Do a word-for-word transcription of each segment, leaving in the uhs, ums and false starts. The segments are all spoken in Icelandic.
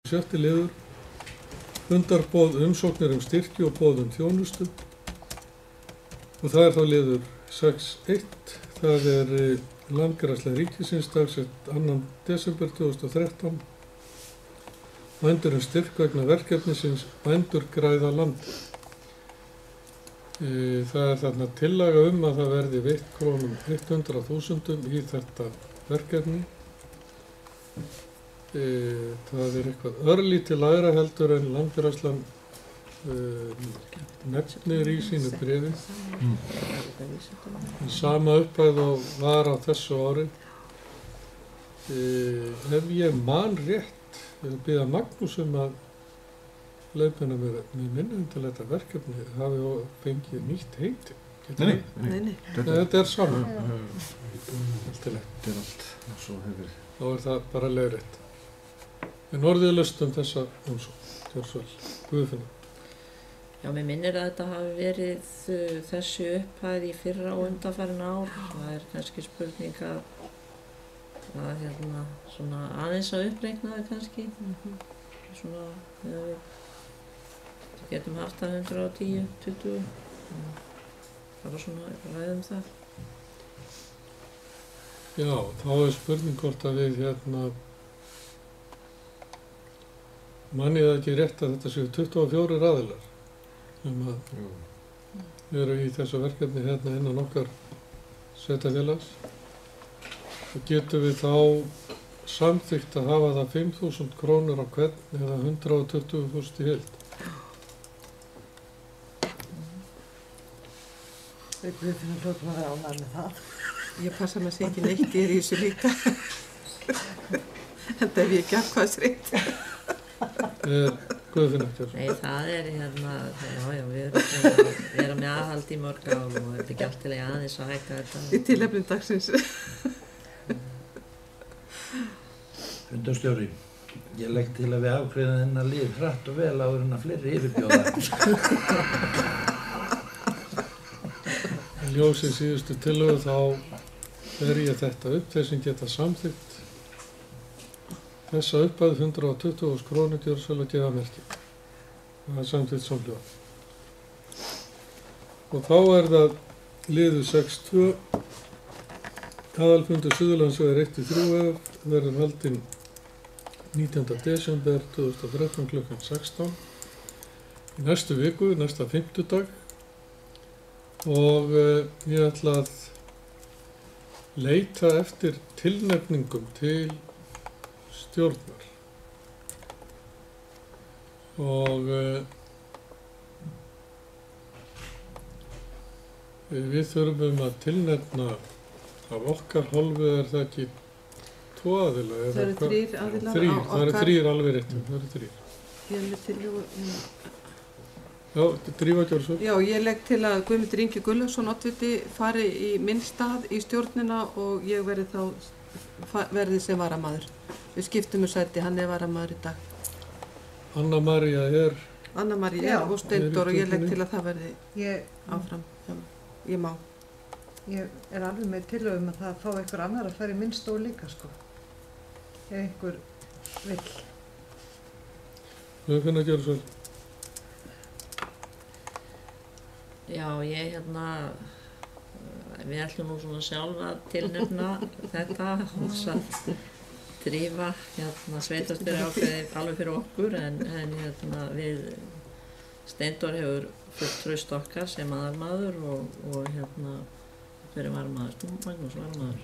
Sjötti liður, fundarboð, umsóknir um styrki og boð um þjónustu. Og það er þá liður sex eitt, það er landgræðsla ríkisins dagsett annan desember tvö þúsund og þrettán. Bændur um styrk vegna verkefnisins Bændur græða landi. Það er þarna tillaga um að það verði veitt krónum hundrað þúsundum í þetta verkefni. Það er eitthvað örlítið lægra heldur en landgræðslan nefnir í sínu bréfi. Mm. Sama upphæð og var á þessu ári. Ef ég man rétt, ég biðja Magnús um að leiðbeina mér með minnum til þetta verkefni hafi fengið nýtt heiti. Nei, nei, nei. Þetta er saman. Allt er allt, og svo hefur. Þá er það bara leiðrétt. En orðið löst um þessa umsókn, gjör svo vel, Guðfinna. Já, mér minnir að þetta hafi verið uh, þessi upphæð í fyrra og undanfarin ár. Það er kannski spurning að, að hérna, svona aðeins að uppreikna það kannski. Mm-hmm. Svona, ja, við getum haft það hundrað og tíu, tuttugu. Bara svona ræðum það. Já, þá er spurning hvort að við hérna manni það ekki rétt að þetta séu tuttugu og fjórir aðilar sem að eru í þessu verkefni hérna innan okkar sveitarfélags. Og getum við þá samþykkt að hafa það fimm þúsund krónur á hvern eða hundrað og tuttugu þúsund í heild. Við finnum hljóðum að vera ánægð með það. Ég passa mig að segja ekki neitt í þessu líka. En það hef ég ekki afkvæðsreitt. Er Guðfinna ekki? Nei, það er hérna, já, já, við erum að vera með aðhald í mörg ár og þetta er ekki alltaf aðeins að hækka þetta. Í tilefnum dagsins. Fundarstjóri, ég legg til að við afgreiðum þennan lið hratt og vel áður en að fleiri yfirbjóða. Í ljósi síðustu tillögu þá ber ég þetta upp, þeir sem geta samþykkt þessa upphæð hundrað og tuttugu þúsund krónur gjör svo að gefa merki. Það er samþykkt samhljóða. Og þá er það liður sex tvö. Aðalfundur Suðurlandsvegar eitt til þrjú verður haldinn nítjánda desember tvö þúsund og þrettán klukkan sextán. Í næstu viku, næsta fimmtudag. Og uh, ég ætla að leita eftir tilnefningum til stjórnar. Og uh, við þurfum að tilnefna af okkar hálfu er það ekki tvo aðila. Það eru þrír aðilar þrír, á okkar. Það eru þrír alveg réttum, það eru þrír. Ég er með tillögu. Já, Drífa gjör svo. Já, ég legg til að Guðmundur Ingi Gullason oddviti fari í minn stað í stjórnina og ég verði þá verði sem varamaður. Við skiptum um sæti, hann er varamaður í dag. Anna María er... Anna María er og Steindór og ég legg til að það verði ég, áfram. Já, ég má. Ég er alveg með tillögum að það fá einhver annar að fara í minn stól líka, sko. Ef einhver vill. Við finnum að gera svo. Já, ég hérna, við ætlum nú svona sjálf að tilnefna þetta og þess að drífa hérna sveitarstjóri ákveði alveg fyrir okkur en, en hérna við Steindór hefur fullt traust okkar sem aðalmaður og, og hérna hver er varamaður? Magnús varamaður.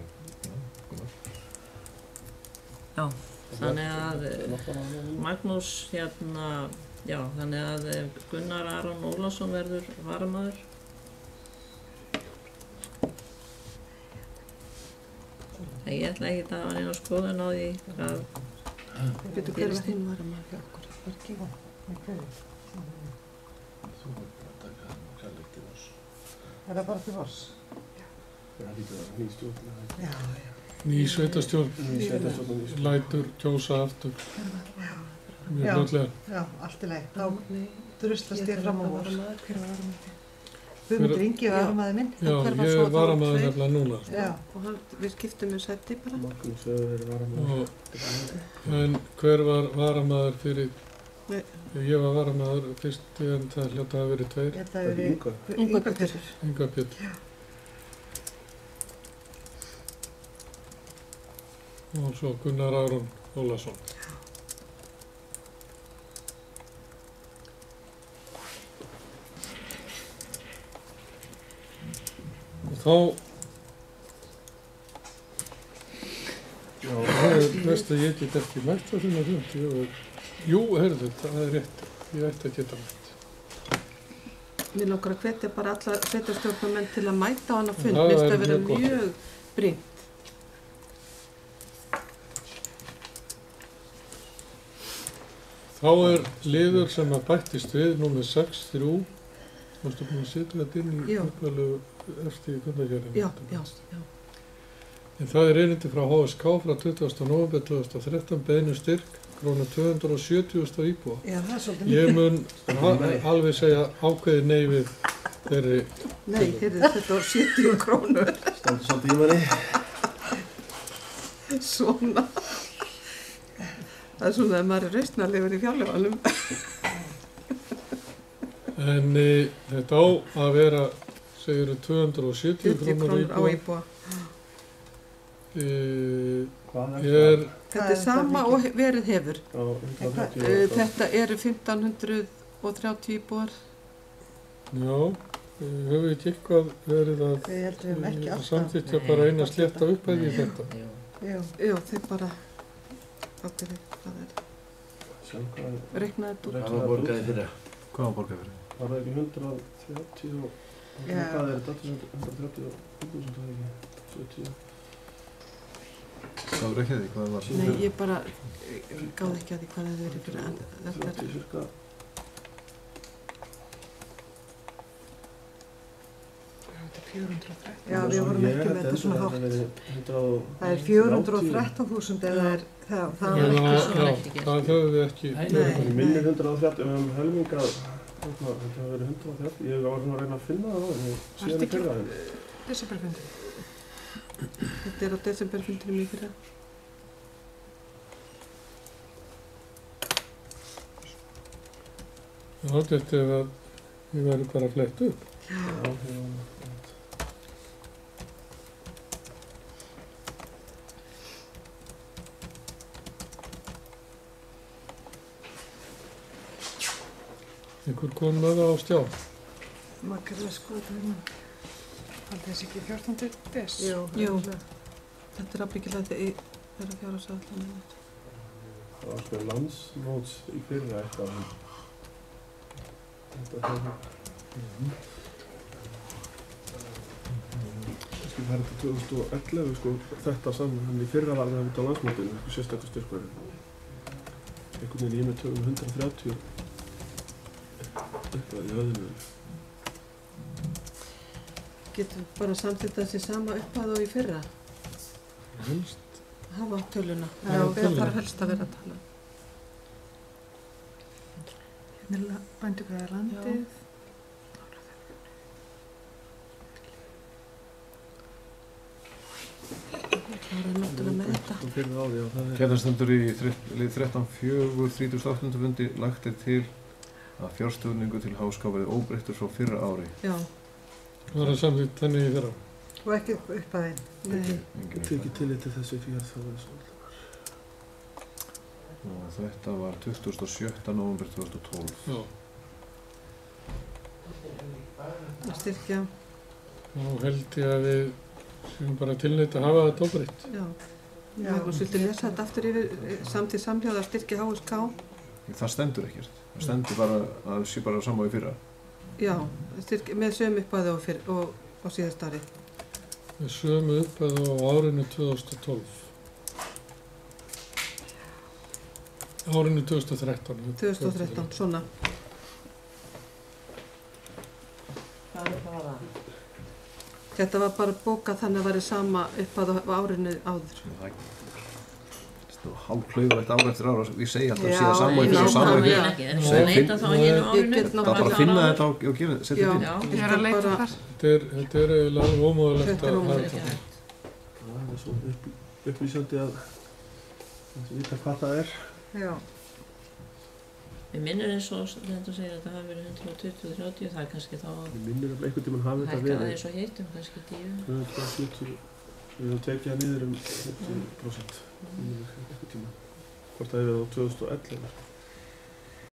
Já, þannig að Magnús hérna Já, þannig að Gunnar Aron Ólafsson verður varamaður. En ég ætla ekki að hafa neina skoðun á því hvað Getur hver var hinn varamaður hjá okkur? Það er ekki það. Með hverju? Þú verður bara að taka hann og kalla ekki voss. Er það bara til voss? Það lítur að ný stjórn. Já, já. Ný sveitarstjórn. Ný sveitarstjórn. Lætur, kjósa aftur. Já. Mjög Já, fljótlega. já, allt í leið. Þá druslast ég fram á vor. Hver var varamaður? Guðmundur Ingi var maður minn. Já, hver var ég svo er þá varamaður tveir? nefnilega núna. Já. Og hann, við skiptum um sæti bara. Magnús hefur verið varamaður. Og, en hver var varamaður fyrir, Nei. ég var varamaður fyrst en það hljóta að verið tveir, Þetta Það er er Inga. Ingvar Pétur. Inga Björn. Og svo Gunnar Aron Ólason. Og þá, já, það er best að ég get ekki mætt að finna fund. Ég var, jú, heyrðu, það er rétt. Ég ætti að geta mætt. Mér langar að hvetja bara alla sveitarstjórnarmenn til að mæta á hana fund. Það Mér finnst er það vera mjög gott. mjög brýnt. Þá er liður sem að bættist við, númer sex þrjú. Varstu búin að setja þetta inn í Já. upphælu eftir fundargerðinu? Já, já, já. En það er erindi frá H S K frá tuttugasta nóvember tvö þúsund og þrettán, beiðni um styrk, krónu tvö hundruð og sjötíu þúsund á íbúa. Já, það er svolítið Ég mikið. mun a- alveg segja ákveðið nei við þeirri. Nei, heyrðu, þetta var sjötíu krónur. Stendur svolítið í manni. Svona. Það er svona að maður er rausnarlegur í fjárlefanum. En e, þetta á að vera, segiru, tvö hundruð og sjötíu sjötíu krónur á krónur á íbúa. íbúa. E, Hvað ég er, Þetta Það er er sama það og he- verið hefur. á hundrað þrjátíu Uh, og- Þetta eru fimmtán hundruð þrjátíu íbúar. já, e, höfum við ekki eitthvað verið að Við heldum ekki e, alltaf. samþykkja bara eina slétta upphæð í þetta? Jú. Jú. Já, þeir bara ákveðið hvað það er. Sjá hvað er. Reiknaði þetta út. Það var borgaði fyrir. Hvað var borgað fyrir? Var það ekki hundrað þrjátíu og... Já. Hvað er þetta? hundrað þrjátíu og fimm þúsund, það er ekki? sjötíu. Það var ekki að því hvað það var? Nei, ég bara eh, gáði ekki að því hvað það hefur verið fyrir en þetta er þrjátíu cirka. fjögur hundruð og þrettán. Já, við vorum ekki með þetta svona hátt. hátt. Það er fjögur hundruð og þrettán þúsund eða það er, það, það Já, er ekki já, svona. ekki gert. það höfum við ekki Nei, verið nei. með. Minni hundrað þrjátíu, ef við höfum helmingað, þarna, þetta hefur verið hundrað þrjátíu. Ég var svona að reyna að finna það á því, síðan í ekki- fyrra. en- Desemberfundur. Þetta er á desemberfundinum í fyrra. Já, þetta er að við verðum bara að fletta upp. Já, já. Einhver kom með það á stjá. Maður er sko þarna. Haldið þessi ekki fjórtánda des? Jú. Jú. örugglega. Þetta er ábyggilega þeirra fjárhagsáætlanir. Það var sko landsmóts í fyrra eitthvað. en Þetta er það. Kannski það er þetta tvö þúsund og ellefu sko, þetta saman, en í fyrra var það út á landsmótinu, sko, sérstaklega styrkverðin. Einhvern veginn ég með tökum hundrað þrjátíu eitthvað í öðru. Getum við bara samþýtt þessi sama upphæð og í fyrra. Helst. Hafa töluna. Já, Já, töluna. það þarf helst að vera að tala. Hérna er bændu hvað er landið. Það er náttúrulega með þetta. Og fyrra á því og það er... Hérna stendur í þre- lið þrettán fjögur þrítugasta og áttunda fundi lagt er til að fjárstuðningu til háska verði óbreyttur frá fyrra ári. Já, Það var að samþýtt þannig í fyrra. Og ekki upp að þeim. nei. Engin Tekið tillit til þessu fyrir þá er svo. Og þetta var tuttugasta og sjötta nóvember tvö þúsund og tólf. Já. Að styrkja, Og held ég að við séum bara tilneitt að hafa þetta óbreytt. já. Já. Magnús, viltu lesa þetta aftur yfir eh, samtíð samhljóða að styrkja H S K? Það stendur ekkert. Það stendur bara að það sé bara sama í fyrra. Já, styrkja, með sömu upphæði og, fyrr, og, og síðast ári. Við sömu uppað á árinu tvö þúsund og tólf. Árinu tvö þúsund og þrettán. tvö þúsund og þrettán, svona. Hvað er það? Þetta var bara bókað þannig að það væri sama upphæð á árinu áður. Það stóð hálf klaufalegt ár eftir ára. Ég segi alltaf að Já, sé að sama nei, fyrir og sama nákvæmlega. fyrir. ekki, er Já. það að leita þá í hinu Ég árinu? get Það er bara að náttúrulega- finna þetta og, og gera, setja Já. til. Já, Ég er að leita bara- þar. Þetta er, þetta er eiginlega alveg ómögulegt Þetta er að ómögulegt. hafa þetta. Það er svo upp, upplýsandi að að vita hvað það er. Já, Við minnum eins og þetta segir að það hafi verið hundrað tuttugu til þrjátíu, það er kannski þá að Ég minnir að einhvern tímann hafi þetta hækka það verið eins og hittum, kannski tíu. hundrað sjötíu, við höfum tekið það niður um fimmtíu prósent einhvern tímann. Hvort það hefur verið á tvö þúsund og ellefu.